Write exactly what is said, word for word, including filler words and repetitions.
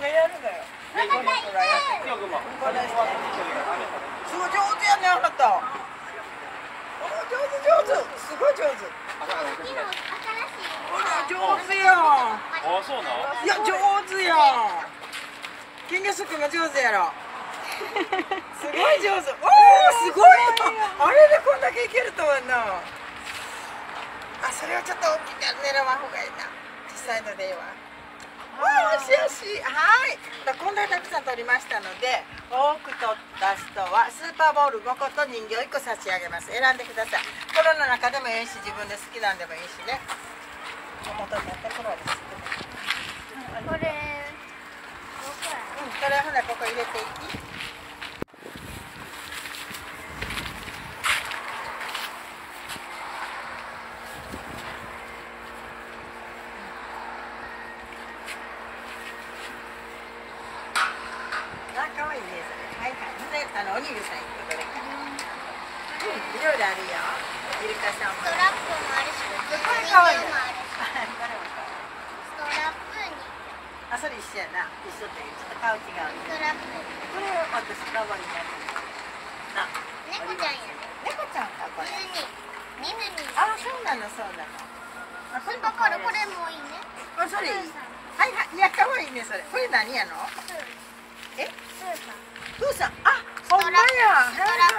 れやるのよ。すごい上手やね、あなた。上手上手、すごい上手。ほら上手やん。 あ、そうなの？ いや上手やん。金魚すくいも上手やろ。すごい上手。おお、すごい。あれでこんだけいけるとはな。あ、それはちょっと大きく狙わん方がいいな。小さいのでいいわ。よしよし、はい。こんなにたくさん取りましたので、多く取った人はスーパーボールごこと人形いっこ差し上げます。選んでください。これの中でもいいし、自分で好きなんでもいいしね。元にあった頃はです。 これ、 うん、これほなここ入れていき。あ、可愛いねそれ。はいはい。で、あのおにぎりさん一個どれか。うん、いろいろあるよ。イルカさんも。 ストラップもあるし、 これ可愛いな。 人形もあるし。 これも可愛い。 ストラップに。 あ、それ一緒やな。一緒っていうちょっと顔違う。 ストラップ。 これ私可愛いな。な。 猫ちゃんやね。 猫ちゃんかこれ。 ディズニー。ディズニー。 あ、そうなのそうなの。あ、これもだからこれもいいね。 あ、それいい。はいはい。いや可愛いねそれ。これ何やの？え？ スーさん。 プーさん。あ、ほんまや。はい